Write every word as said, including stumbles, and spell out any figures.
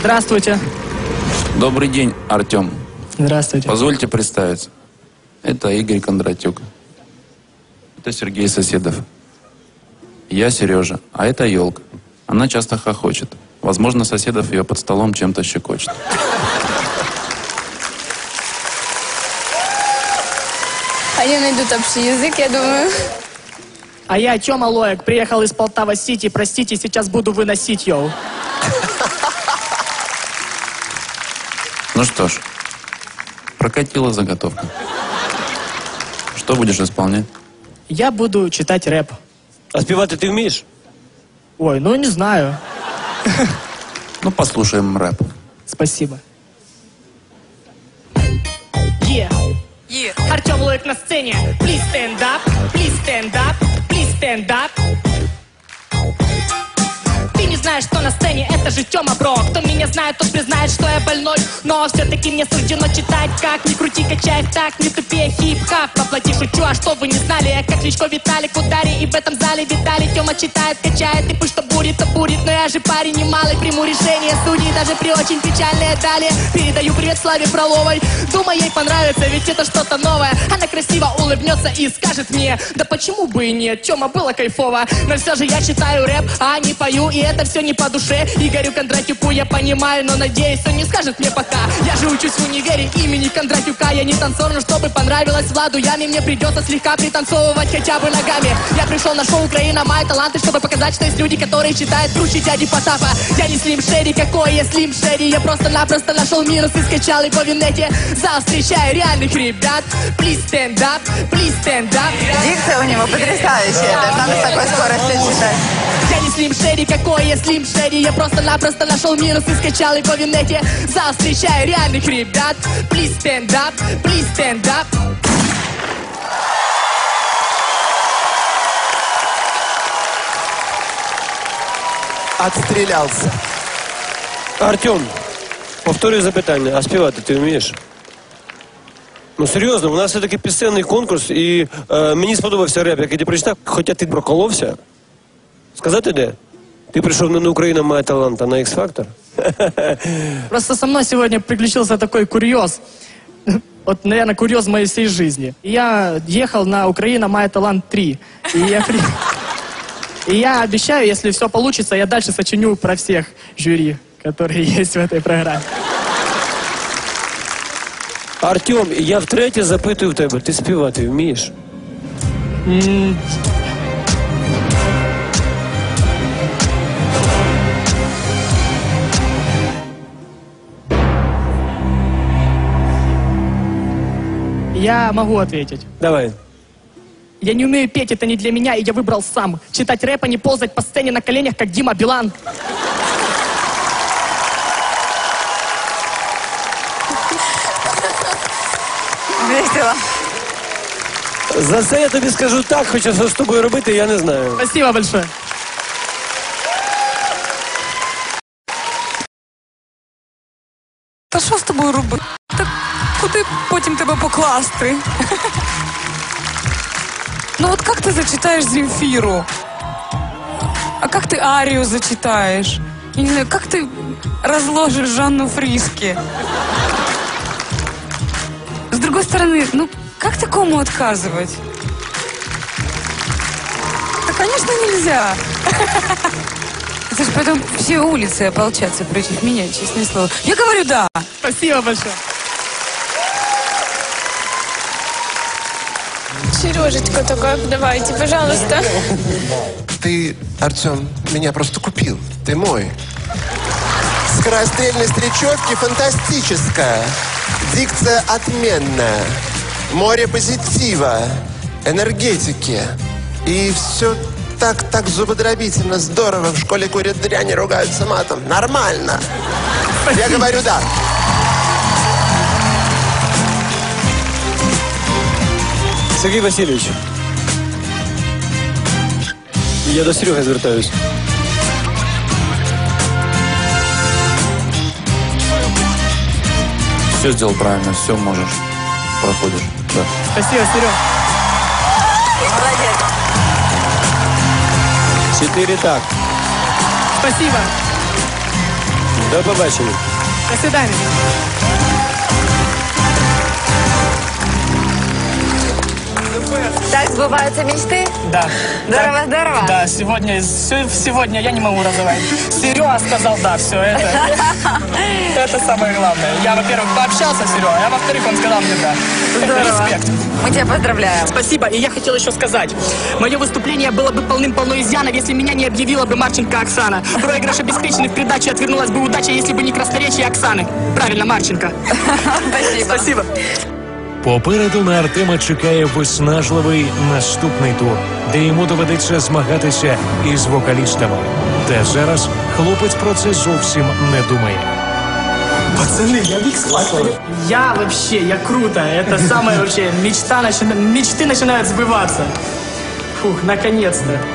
Здравствуйте. Добрый день, Артем. Здравствуйте. Позвольте представиться. Это Игорь Кондратюк. Это Сергей Соседов. Я Сережа, а это Елка. Она часто хохочет. Возможно, Соседов ее под столом чем-то щекочет. Они найдут общий язык, я думаю. А я Тёма Лоек, приехал из Полтава-Сити. Простите, сейчас буду выносить, йоу. Ну что ж, прокатила заготовка. Что будешь исполнять? Я буду читать рэп. А спевать ты умеешь? Ой, ну не знаю. Ну, послушаем рэп. Спасибо. Yeah. Yeah. Артем Лоек на сцене. Please stand up, please stand up, please stand up. Ты не знаешь, что на сцене, это же Тёма, бро. Кто меня знает, тот признает, что я больной. Но все-таки мне суждено читать. Как ни крути, качай так, не тупее хип-хап. Воплоти шучу, а что вы не знали? Я как Кличко Виталик в ударе, и в этом зале Виталий. Тёма читает, качает, и пусть что будет, то будет. Но я же парень немалый, приму решение судей даже при очень печальной далее. Передаю привет Славе Фроловой. Думаю, ей понравится, ведь это что-то новое. Она красиво улыбнется и скажет мне: да почему бы и нет, Тёма, было кайфово. Но все же я читаю рэп, а не пою, и это все не по душе. Игорю Кондратюку я понимаю, но надеюсь, он не скажет мне пока. Я же учусь в универе имени Кондратюка. Я не танцор, но чтобы понравилось Владу Яме, мне придется слегка пританцовывать хотя бы ногами. Я пришел на шоу «Украина мои таланты», чтобы показать, что есть люди, которые читают круче дяди Потапа. Я не Слим Шерри, какой я Слим Шерри. Я просто-напросто нашел минус и скачал его в инете. Зал встречаю реальных ребят. Please stand up, please stand up. Дикция у него потрясающая, даже надо с такой скоростью читать. Я не Слим Шерри, какой я Слим Шерри. Я просто-напросто нашел минус и скачал его в инете. Зал встречаю реальных ребят. Please stand up, please stand up. Отстрілявся. Артем, повторюю запитання, а співати ти вмієш? Ну серйозно, у нас все-таки пісенний конкурс, і е, мені сподобався реп, який ти прочитав, хоча ти проколовся. Сказати де? Ты пришел не на «Украина моя талант», а на X-Factor? Просто со мной сегодня приключился такой курьез. Вот, наверное, курьез моей всей жизни. Я ехал на «Украина моя талант три». И я, при... и я обещаю, если все получится, я дальше сочиню про всех жюри, которые есть в этой программе. Артем, я втретє запитую в тебе, ти співати вмієш? М- Я могу ответить. Давай. Я не умею петь, это не для меня, и я выбрал сам. Читать рэп, а не ползать по сцене на коленях, как Дима Билан. Весело. За це я тобі скажу так, хоча що з тобою робити, я не знаю. Спасибо большое. Та що з тобою робити? Та куди потім тебе покласти? Ну вот как ты зачитаешь Земфиру? А как ты Арию зачитаешь? Я не знаю, как ты разложишь Жанну Фриске? С другой стороны, ну как такому отказывать? Да, конечно, нельзя. Это же потом все улицы ополчатся против меня, честное слово. Я говорю да. Спасибо большое. Сережечка такая, давайте, пожалуйста. Ты, Артем, меня просто купил. Ты мой. Скорострельность речевки фантастическая. Дикция отменная. Море позитива, энергетики. И все так, так зубодробительно, здорово. В школе курят дрянь и ругаются матом. Нормально. Я говорю да. Сергій Васильович, я до Сереги звертаюсь. Все сделал правильно, все можешь. Проходишь. Да. Спасибо, Серег. Молодец. Четыре так. Спасибо. До побачення. До свидания. Так збуваються мечти? Да. Здорово, здорово. Да, сегодня, се- сегодня я не могу разговаривать. Серега сказал да, все это. Это самое главное. Я, во-первых, пообщался с Серегой, а во-вторых, он сказал мне да. Здорово. Респект. Мы тебя поздравляем. Спасибо. И я хотел еще сказать. Мое выступление было бы полным-полно изъянов, если меня не объявила бы Марченко Оксана. Проигрыш обеспеченный в придаче, отвернулась бы удача, если бы не красноречие Оксаны. Правильно, Марченко. Спасибо. Спасибо. Попереду на Артема чекає виснажливий наступний тур, де йому доведеться змагатися із вокалістами. Та зараз хлопець про це зовсім не думає. Пацаны, я микс Я вообще, я круто. Это самое вообще, мечта начина... мечты начинают сбываться. Фух, наконец-то.